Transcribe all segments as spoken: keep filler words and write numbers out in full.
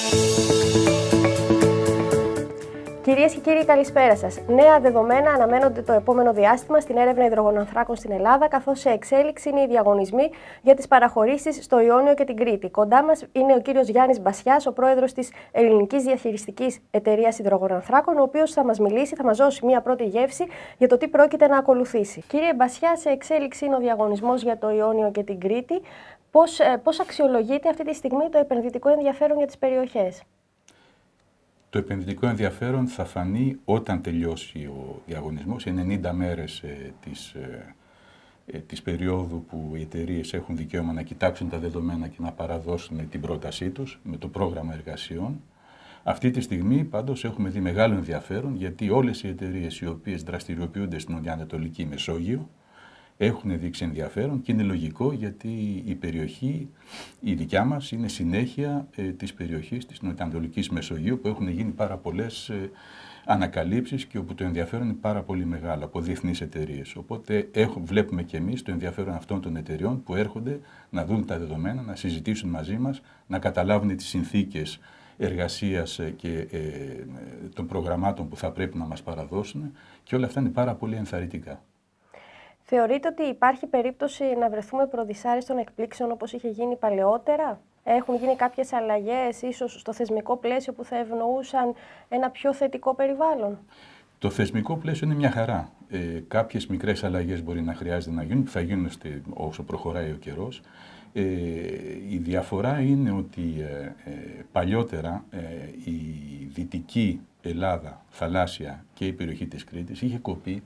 Κυρίες και κύριοι, καλησπέρα σας. Νέα δεδομένα αναμένονται το επόμενο διάστημα στην έρευνα υδρογονανθράκων στην Ελλάδα, καθώς σε εξέλιξη είναι οι διαγωνισμοί για τις παραχωρήσεις στο Ιόνιο και την Κρήτη. Κοντά μας είναι ο κύριος Γιάννης Μπασιάς, ο πρόεδρος της Ελληνικής Διαχειριστικής Εταιρείας Υδρογονανθράκων, ο οποίος θα μας μιλήσει, θα μας δώσει μια πρώτη γεύση για το τι πρόκειται να ακολουθήσει. Κύριε Μπασιά, σε εξέλιξη είναι ο διαγωνισμός για το Ιόνιο και την Κρήτη. Πώς, πώς αξιολογείται αυτή τη στιγμή το επενδυτικό ενδιαφέρον για τις περιοχές? Το επενδυτικό ενδιαφέρον θα φανεί όταν τελειώσει ο διαγωνισμός, ενενήντα μέρες ε, της, ε, ε, της περίοδου που οι εταιρείες έχουν δικαίωμα να κοιτάξουν τα δεδομένα και να παραδώσουν την πρότασή τους με το πρόγραμμα εργασιών. Αυτή τη στιγμή πάντως έχουμε δει μεγάλο ενδιαφέρον, γιατί όλες οι εταιρείες οι οποίες δραστηριοποιούνται στην Ανατολική Μεσόγειο έχουν δείξει ενδιαφέρον, και είναι λογικό, γιατί η περιοχή, η δικιά μας, είναι συνέχεια ε, της περιοχής της Νοτιοανατολικής Μεσογείου, που έχουν γίνει πάρα πολλές ε, ανακαλύψεις και όπου το ενδιαφέρον είναι πάρα πολύ μεγάλο από διεθνείς εταιρείες. Οπότε έχουμε, βλέπουμε και εμείς το ενδιαφέρον αυτών των εταιρεών που έρχονται να δουν τα δεδομένα, να συζητήσουν μαζί μας, να καταλάβουν τις συνθήκες εργασίας και ε, των προγραμμάτων που θα πρέπει να μας παραδώσουν, και όλα αυτά είναι πάρα πολύ ενθαρρυντικά. Θεωρείτε ότι υπάρχει περίπτωση να βρεθούμε προδυσάριστων εκπλήξεων όπως είχε γίνει παλαιότερα? Έχουν γίνει κάποιες αλλαγές ίσως στο θεσμικό πλαίσιο που θα ευνοούσαν ένα πιο θετικό περιβάλλον? Το θεσμικό πλαίσιο είναι μια χαρά. Ε, κάποιες μικρές αλλαγές μπορεί να χρειάζεται να γίνουν, που θα γίνουν όσο προχωράει ο καιρός. Ε, η διαφορά είναι ότι ε, ε, παλιότερα ε, η Δυτική Ελλάδα, θαλάσσια και η περιοχή της Κρήτης είχε κοπεί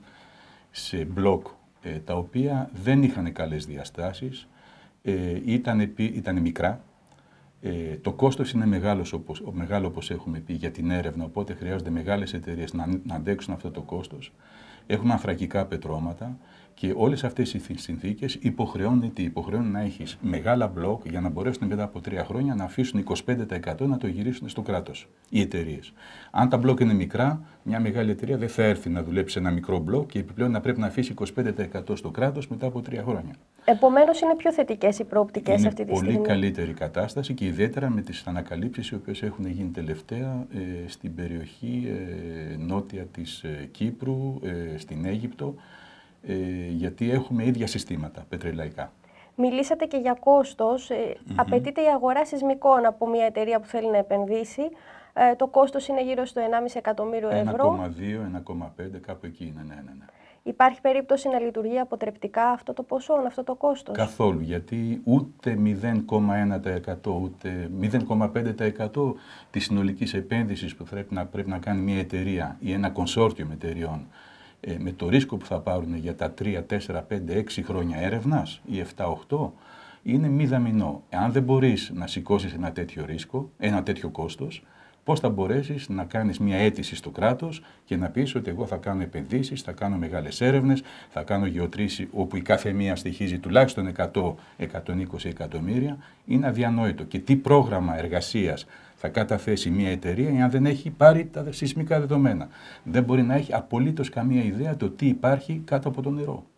σε μπλοκ, τα οποία δεν είχαν καλές διαστάσεις, ε, ήταν, ήταν μικρά. Ε, το κόστος είναι μεγάλος, όπως, μεγάλο όπως έχουμε πει, για την έρευνα, οπότε χρειάζονται μεγάλες εταιρείες να, να αντέξουν αυτό το κόστος. Έχουμε ανθρακικά πετρώματα και όλες αυτές οι συνθήκες υποχρεώνουν, τι, υποχρεώνουν να έχεις μεγάλα μπλοκ για να μπορέσουν μετά από τρία χρόνια να αφήσουν είκοσι πέντε τοις εκατό να το γυρίσουν στο κράτος, οι εταιρείες. Αν τα μπλοκ είναι μικρά, μια μεγάλη εταιρεία δεν θα έρθει να δουλέψει σε ένα μικρό μπλοκ και επιπλέον να πρέπει να αφήσει είκοσι πέντε τοις εκατό στο κράτος μετά από τρία χρόνια. Επομένως, είναι πιο θετικές οι προοπτικές είναι αυτή τη στιγμή. Είναι πολύ καλύτερη κατάσταση, και ιδιαίτερα με τις ανακαλύψεις οι οποίες έχουν γίνει τελευταία ε, στην περιοχή ε, νότια της ε, Κύπρου, ε, στην Αίγυπτο, ε, γιατί έχουμε ίδια συστήματα πετρελαϊκά. Μιλήσατε και για κόστος. Ε, mm-hmm. Απαιτείται η αγορά σεισμικών από μια εταιρεία που θέλει να επενδύσει. Ε, το κόστος είναι γύρω στο ενάμιση εκατομμύριο ευρώ. ένα κόμμα δύο, ένα κόμμα πέντε, κάπου εκεί είναι, ναι, ναι, ναι. Υπάρχει περίπτωση να λειτουργεί αποτρεπτικά αυτό το ποσό, αυτό το κόστος? Καθόλου, γιατί ούτε μηδέν κόμμα ένα τοις εκατό ούτε μηδέν κόμμα πέντε τοις εκατό της συνολικής επένδυσης που πρέπει να, πρέπει να κάνει μια εταιρεία ή ένα κονσόρτιο εταιρεών, ε, με το ρίσκο που θα πάρουν για τα τρία, τέσσερα, πέντε, έξι χρόνια έρευνας ή επτά, οκτώ, είναι μηδαμινό. Εάν δεν μπορείς να σηκώσεις ένα τέτοιο ρίσκο, ένα τέτοιο κόστος, πώς θα μπορέσεις να κάνεις μια αίτηση στο κράτος και να πεις ότι εγώ θα κάνω επενδύσεις, θα κάνω μεγάλες έρευνες, θα κάνω γεωτρήσεις όπου η κάθε μία στοιχίζει τουλάχιστον εκατό με εκατόν είκοσι εκατομμύρια? Είναι αδιανόητο. Και τι πρόγραμμα εργασίας θα καταθέσει μια εταιρεία εάν δεν έχει πάρει τα σεισμικά δεδομένα? Δεν μπορεί να έχει απολύτως καμία ιδέα το τι υπάρχει κάτω από το νερό.